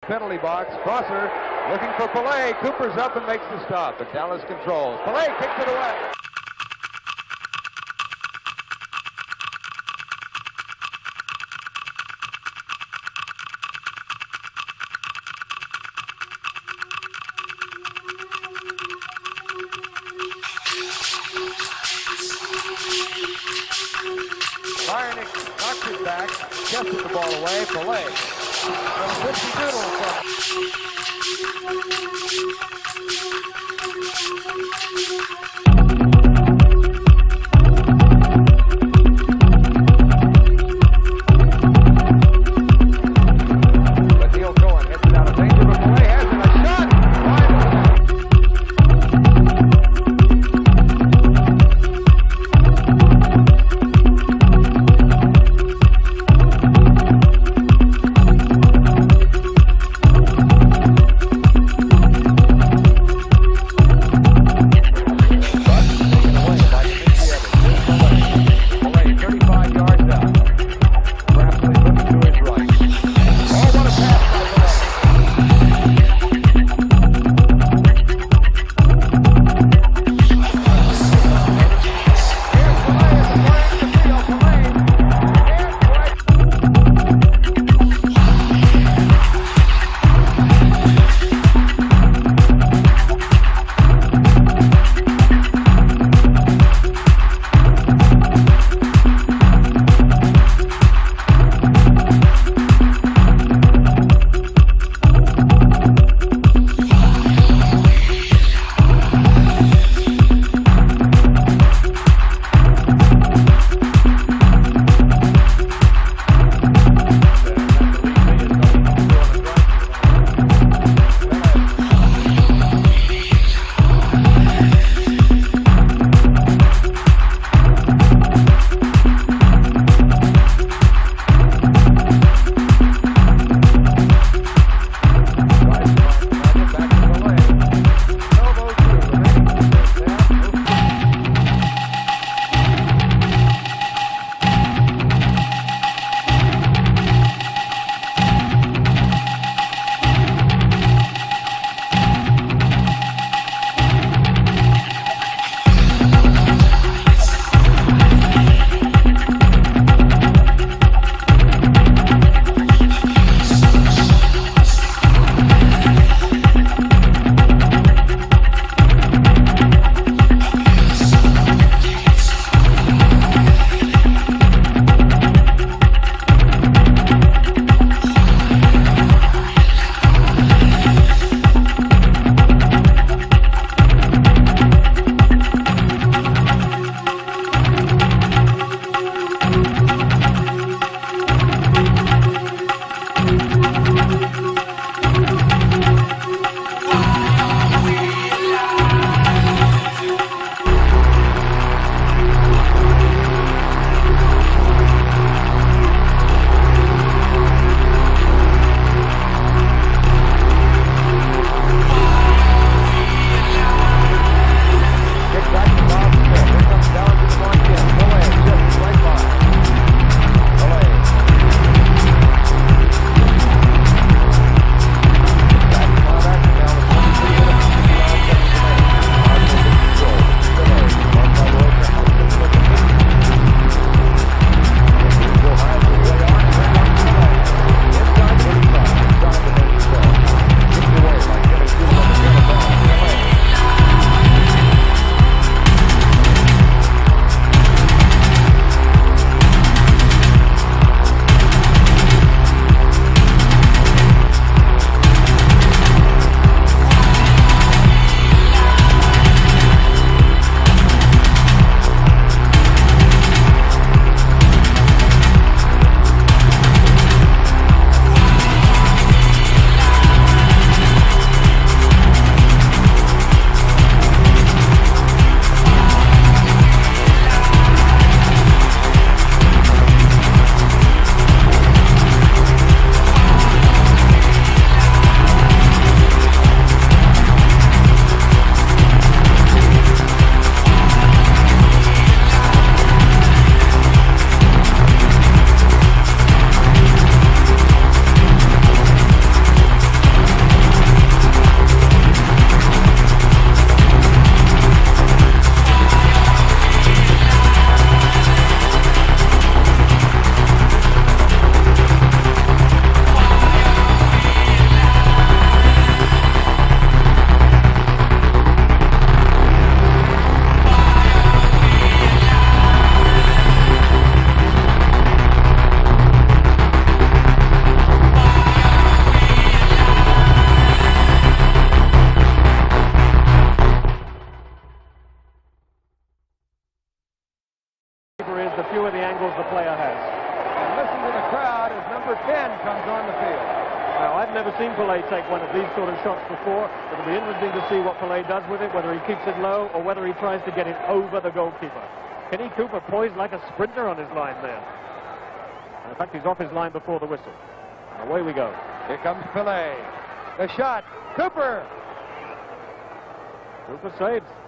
penalty box. Crosser looking for Pelé. Cooper's up and makes the stop, but Dallas controls. Pelé kicks it away. Marnik knocks it back, chested the ball away. Pelé. Neil Cohen hits it out of danger, but Pelé has it. A shot! number 10 comes on the field. Now, I've never seen Pelé take one of these sort of shots before. It'll be interesting to see what Pelé does with it, whether he keeps it low or whether he tries to get it over the goalkeeper. Kenny Cooper poised like a sprinter on his line there. And in fact, he's off his line before the whistle. Away we go. Here comes Pelé. The shot. Cooper. Cooper saves.